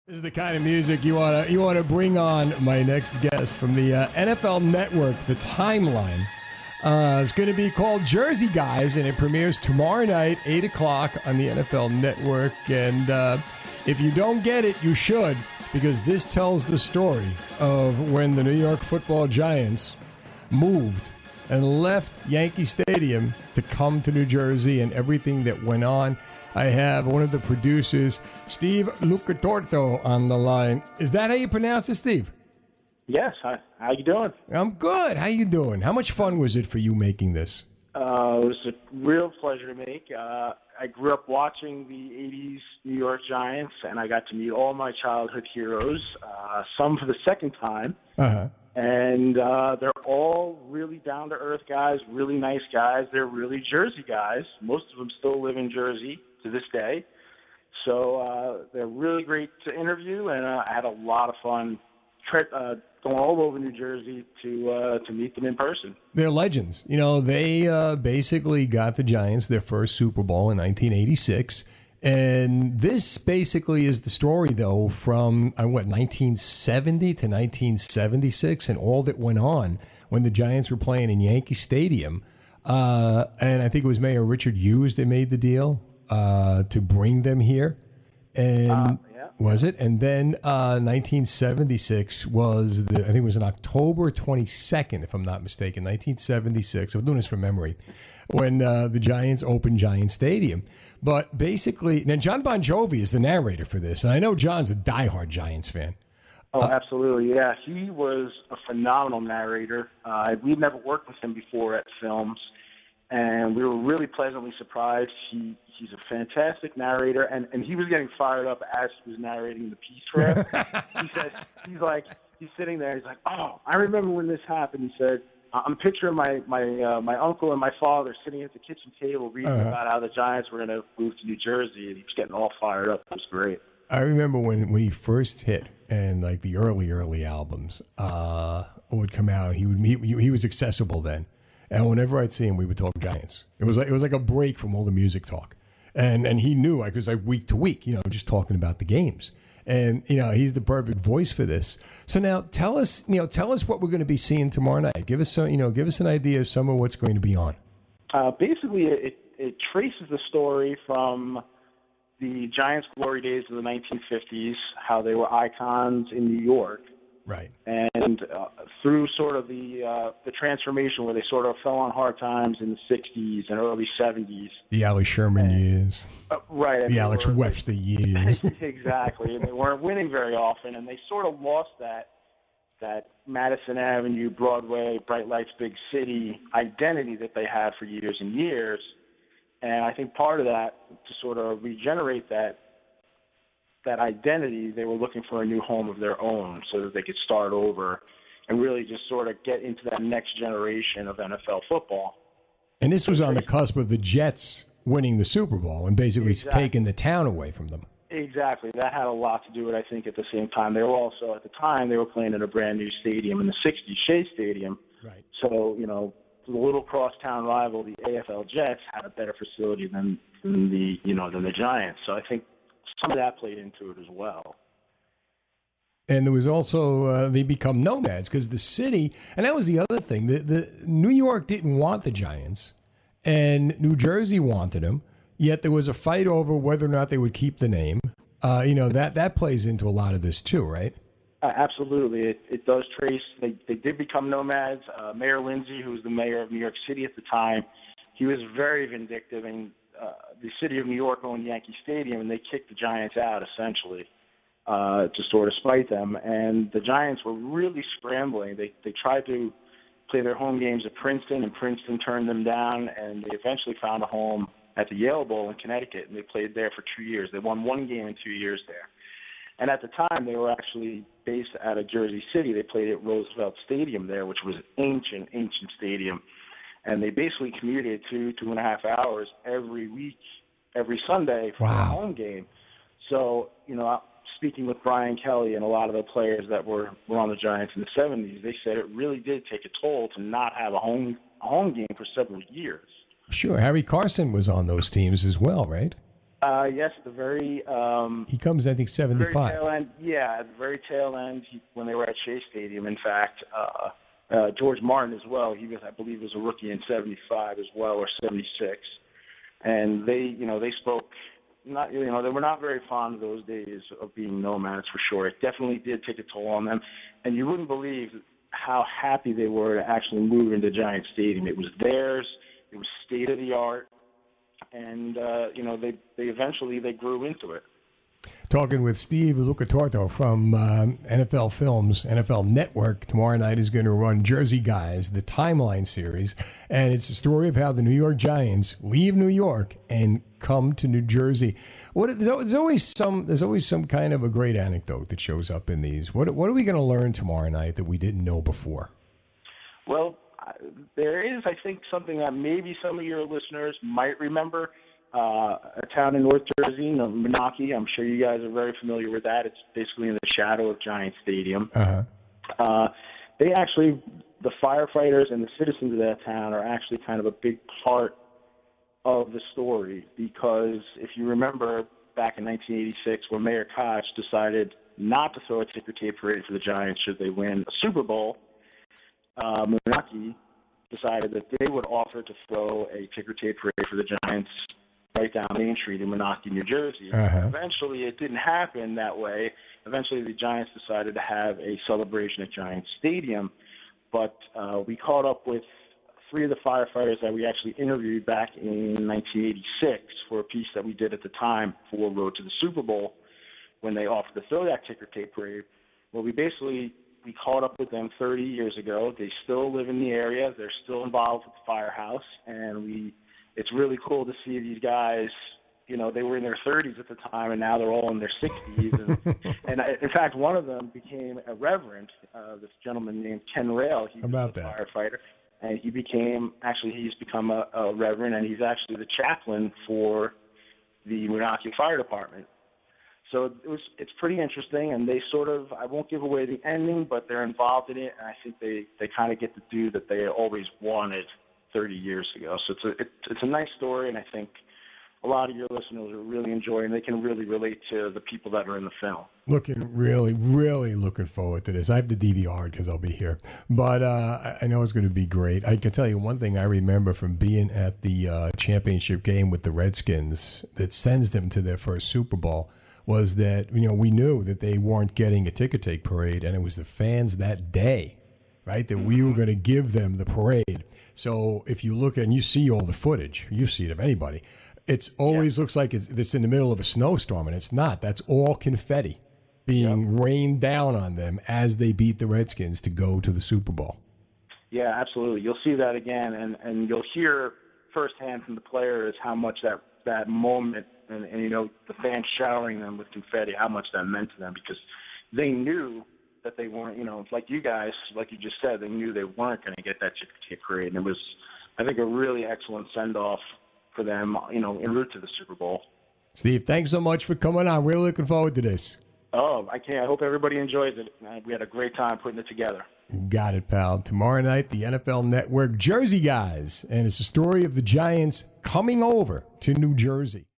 This is the kind of music you want to bring on my next guest from the NFL Network, the Timeline. It's going to be called Jersey Guys, and it premieres tomorrow night, 8 o'clock on the NFL Network. And if you don't get it, you should, because this tells the story of when the New York Football Giants moved and left Yankee Stadium to come to New Jersey and everything that went on. I have one of the producers, Steve Lucatuorto, on the line. Is that how you pronounce it, Steve? Yes. How you doing? I'm good. How you doing? How much fun was it for you making this? It was a real pleasure to make. I grew up watching the 80s New York Giants, and I got to meet all my childhood heroes, some for the second time. Uh-huh. And they're all really down-to-earth guys, really nice guys. They're really Jersey guys. Most of them still live in Jersey to this day. So they're really great to interview, and I had a lot of fun going all over New Jersey to meet them in person. They're legends. You know, they basically got the Giants their first Super Bowl in 1986. And this basically is the story, though, from, 1970 to 1976 and all that went on when the Giants were playing in Yankee Stadium. And I think it was Mayor Richard Hughes that made the deal to bring them here. And was it? And then 1976 was, I think it was on October 22nd, if I'm not mistaken, 1976. I'm doing this from memory, when the Giants opened Giant Stadium. But basically, now John Bon Jovi is the narrator for this, and I know John's a diehard Giants fan. Oh, absolutely, yeah. He was a phenomenal narrator. We'd never worked with him before at films, and we were really pleasantly surprised. He's a fantastic narrator, and he was getting fired up as he was narrating the piece for us. He's sitting there, he's like, oh, I remember when this happened. He said, I'm picturing my uncle and my father sitting at the kitchen table reading about how the Giants were going to move to New Jersey, and he was getting all fired up. It was great. I remember when he first hit, and like the early albums would come out. He was accessible then, and whenever I'd see him, we would talk Giants. It was like a break from all the music talk, and he knew it was like week to week, just talking about the games. And, he's the perfect voice for this. So now tell us what we're going to be seeing tomorrow night. Give us an idea of some of what's going to be on. Basically, it traces the story from the Giants' glory days of the 1950s, how they were icons in New York. Right. And through sort of the transformation where they sort of fell on hard times in the 60s and early 70s. The Ally Sherman years. Right. The Alex Webster years. Exactly. And they weren't winning very often, and they sort of lost that Madison Avenue, Broadway, Bright Lights, Big City identity that they had for years and years. And I think part of that, to sort of regenerate that identity, they were looking for a new home of their own so that they could start over and really just sort of get into that next generation of NFL football. And this was on the cusp of the Jets winning the Super Bowl and basically taking the town away from them. Exactly. That had a lot to do with it, I think, at the same time. They were also, at the time, they were playing in a brand new stadium in the 60s, Shea Stadium. Right. So, the little crosstown rival, the AFL Jets, had a better facility than the Giants. So I think some of that played into it as well. And there was also, they become nomads because the city, and that was the other thing, the New York didn't want the Giants, and New Jersey wanted them, yet there was a fight over whether or not they would keep the name. That plays into a lot of this too, right? Absolutely. It does trace. They did become nomads. Mayor Lindsay, who was the mayor of New York City at the time, he was very vindictive, and the city of New York owned Yankee Stadium, and they kicked the Giants out, essentially, to sort of spite them. And the Giants were really scrambling. They tried to play their home games at Princeton, and Princeton turned them down, and they eventually found a home at the Yale Bowl in Connecticut, and they played there for 2 years. They won one game in 2 years there. And at the time, they were actually based out of Jersey City. They played at Roosevelt Stadium there, which was an ancient stadium. And they basically commuted 2.5 hours every week, every Sunday for a home game. So, speaking with Brian Kelly and a lot of the players that were on the Giants in the 70s, they said it really did take a toll to not have a home game for several years. Sure. Harry Carson was on those teams as well, right? Yes, the very He comes, I think, very 75. tail end. Yeah, at the very tail end, when they were at Shea Stadium. In fact, George Martin as well. He was, I believe, was a rookie in '75 as well, or '76. And they spoke. Not, they were not very fond of those days of being nomads for sure. It definitely did take a toll on them, and you wouldn't believe how happy they were to actually move into Giant Stadium. It was theirs. It was state of the art, and they eventually grew into it. Talking with Steve Lucatuorto from NFL Films, NFL Network. Tomorrow night is going to run Jersey Guys, the Timeline series, and it's a story of how the New York Giants leave New York and come to New Jersey. There's always some kind of a great anecdote that shows up in these. What are we going to learn tomorrow night that we didn't know before? Well, there is, I think, something that maybe some of your listeners might remember. A town in North Jersey, Menachie. I'm sure you guys are very familiar with that. It's basically in the shadow of Giant Stadium. They actually, the firefighters and the citizens of that town are actually kind of a big part of the story, because if you remember back in 1986 when Mayor Koch decided not to throw a ticker tape parade for the Giants should they win a Super Bowl, Menachie decided that they would offer to throw a ticker tape parade for the Giants right down Main Street in Menachie, New Jersey. Eventually, it didn't happen that way. Eventually, the Giants decided to have a celebration at Giant Stadium. But we caught up with three of the firefighters that we actually interviewed back in 1986 for a piece that we did at the time for Road to the Super Bowl when they offered to throw that ticker tape parade. Well, we caught up with them 30 years ago. They still live in the area. They're still involved with the firehouse, and it's really cool to see these guys. They were in their 30s at the time, and now they're all in their 60s. And in fact, one of them became a reverend, this gentleman named Ken Rail. He was a firefighter, and he's become a reverend, and he's actually the chaplain for the Menachie Fire Department. So it's pretty interesting, and they I won't give away the ending, but they're involved in it, and I think they kind of get to do that they always wanted 30 years ago. So it's a nice story, and I think a lot of your listeners are really enjoying. They can really relate to the people that are in the film. Really looking forward to this. I have the DVR because I'll be here, but I know it's going to be great. I can tell you one thing I remember from being at the championship game with the Redskins that sends them to their first Super Bowl was that we knew that they weren't getting a ticker tape parade, and it was the fans that day, right, that we were going to give them the parade. So if you look and you see all the footage, you see it of anybody, it always looks like it's in the middle of a snowstorm, and it's not. That's all confetti being rained down on them as they beat the Redskins to go to the Super Bowl. Yeah, absolutely. You'll see that again, and you'll hear firsthand from the players how much that moment and the fans showering them with confetti, how much that meant to them, because they knew that they weren't, like you guys, like you just said, they knew they weren't going to get that ticker tape parade. And it was, I think, a really excellent send-off for them, en route to the Super Bowl. Steve, thanks so much for coming on. We're looking forward to this. Oh, I can't. I hope everybody enjoys it. We had a great time putting it together. Got it, pal. Tomorrow night, the NFL Network Jersey Guys. And it's a story of the Giants coming over to New Jersey.